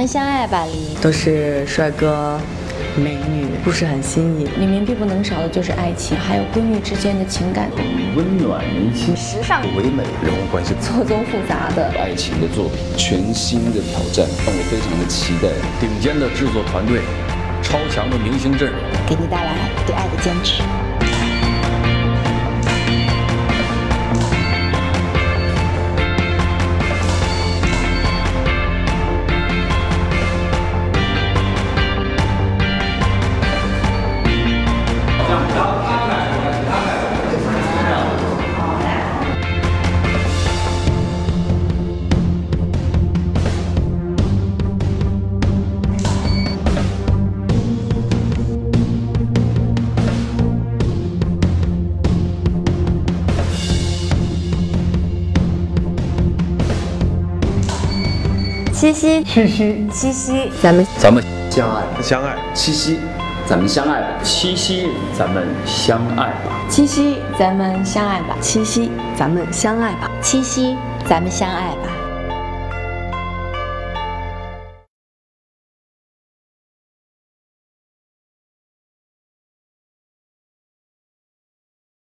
们相爱吧里都是帅哥美女，故事很新颖。 里面必不能少的就是爱情，还有闺蜜之间的情感， 温暖人心， 时尚唯美，人物关系错综复杂的爱情的作品，全新的挑战，让我非常的期待。 顶尖的制作团队，超强的明星阵容， 给你带来对爱的坚持。七夕， 咱们相爱， 七夕，咱们相爱吧。 七夕，咱们相爱吧。 七夕，咱们相爱吧。 七夕，咱们相爱吧。 七夕，咱们相爱吧。